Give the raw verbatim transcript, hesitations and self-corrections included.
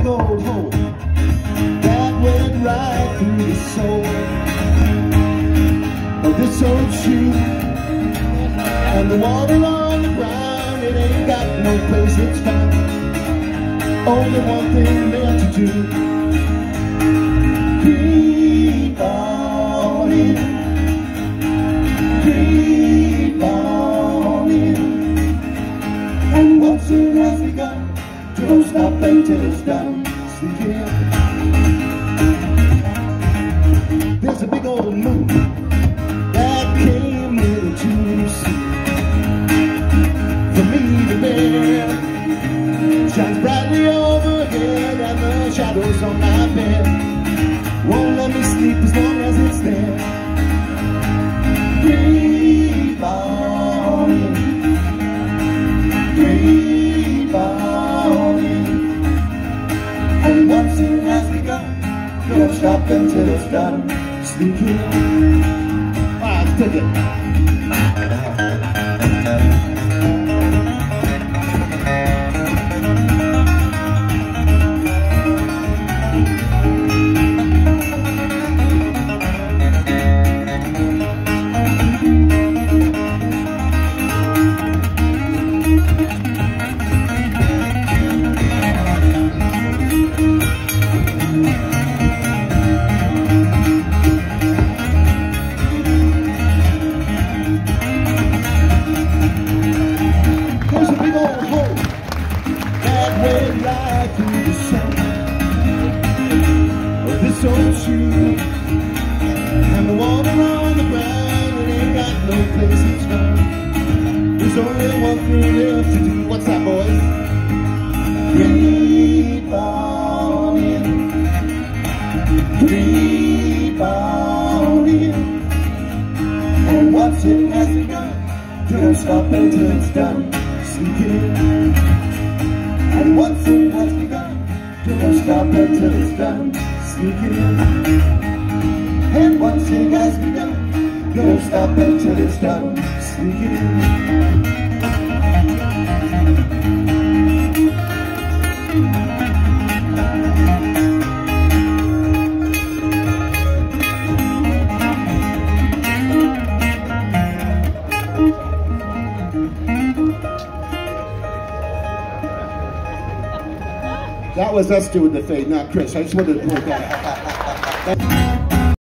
big old hole that went right through the soul of this old shoe. And the water on the ground, it ain't got no place it's found. Only one thing left to do: creep on in, creep on in. And once it has begun, don't stop until it's done. Sneak in. There's a big old moon that came in to see. From me to there, shines brightly overhead, and the shadows on my bed won't let me sleep as long as it's there. Creep on in, creep on in. And once it has begun, don't stop until it's done. Sneak in. Alright, let's take it. Old shoe, and the water on the ground, it ain't got no place it's found. There's only one thing left to do. What's that, boys? Creep on in, creep on in. And once it has begun, don't stop until it's done. Sneak in. And once it has begun, don't stop until it's done. Sneak in. And once it has begun, don't stop until it's done. Sneak in. That was us doing the fade, not Chris. I just wanted to point that out.